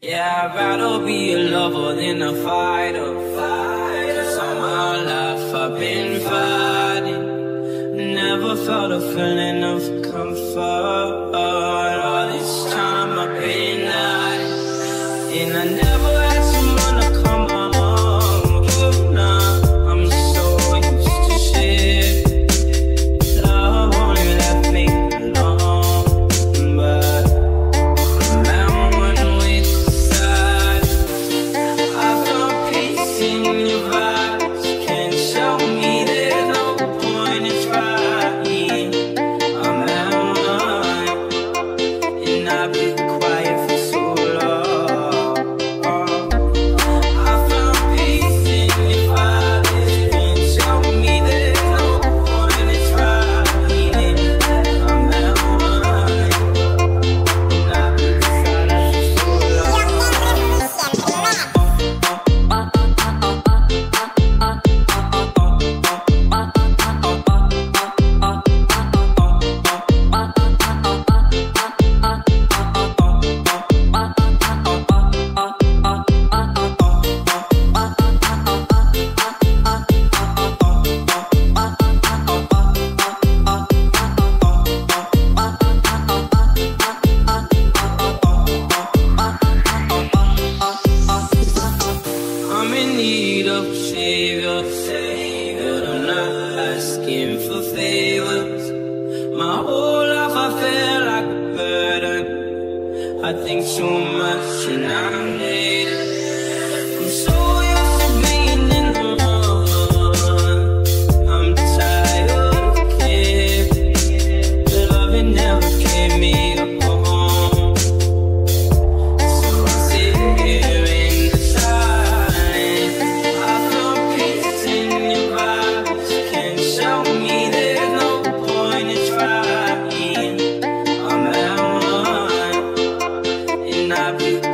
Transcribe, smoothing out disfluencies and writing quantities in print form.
Yeah, I'd rather be a lover than a fighter. Cause all my life I've been fighting, never felt a feeling of comfort. All this time I've been hiding, and I never had someone to come home to. Now I'm so used to shit. Love only left me alone, but remember when we decided I found peace in your vibes. Can't show me there's no point in trying. I'm at mine, and I've been quiet for so long. I found peace in your vibes. Can't show me there's no point in trying. I'm at mine, and I've been silent for so long. I'm in need of a savior. I'm not asking for favors. My whole life I feel like a burden. I think too much and I'm needed. I'm so used to being in the wrong. I'm tired of caring. The loving never gave me a home. So I sit here in the silence. I found peace in your vibes. Can't show me there's no point in trying. I'm at mine, and I've been